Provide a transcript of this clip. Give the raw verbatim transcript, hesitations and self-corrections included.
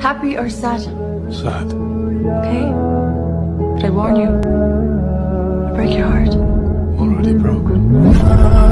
Happy or sad? Sad. Okay. But I warn you, I'll break your heart. Already broken.